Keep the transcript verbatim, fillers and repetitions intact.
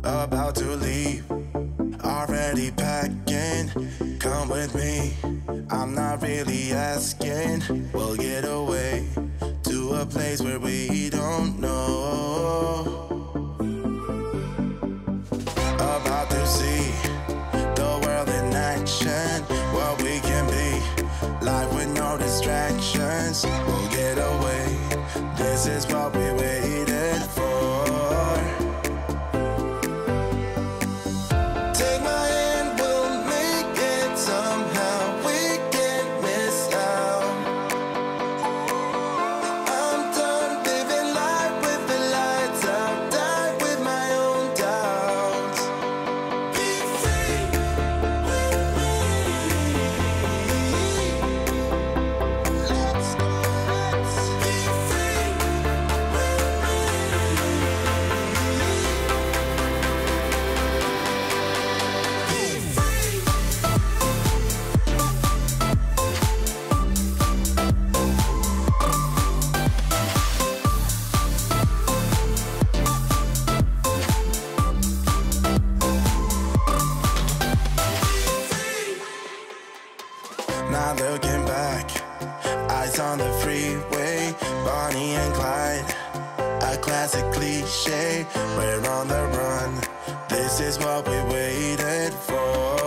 about to leave, already packing. Come with me, I'm not really asking. We'll get away to a place where we don't know. About to see the world in action, what we can be, life with no distractions. We'll get away, this is what we waited for. Take my hand, we'll make it somehow. We can't miss out. I'm done living life with the lights out, die with my own doubts. Be free with me. Let's go, let's be free with Not looking back, eyes on the freeway, Bonnie and Clyde, a classic cliche. We're on the run, this is what we waited for.